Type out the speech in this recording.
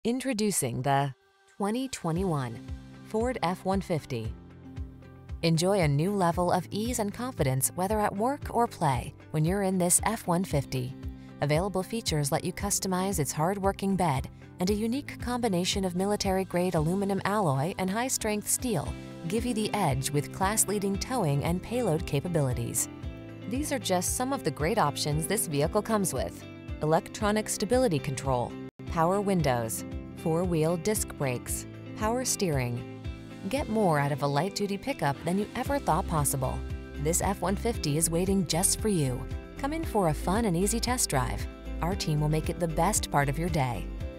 Introducing the 2021 Ford F-150. Enjoy a new level of ease and confidence whether at work or play when you're in this F-150. Available features let you customize its hard-working bed, and a unique combination of military-grade aluminum alloy and high-strength steel give you the edge with class-leading towing and payload capabilities. These are just some of the great options this vehicle comes with: electronic stability control, power windows, four-wheel disc brakes, power steering. Get more out of a light-duty pickup than you ever thought possible. This F-150 is waiting just for you. Come in for a fun and easy test drive. Our team will make it the best part of your day.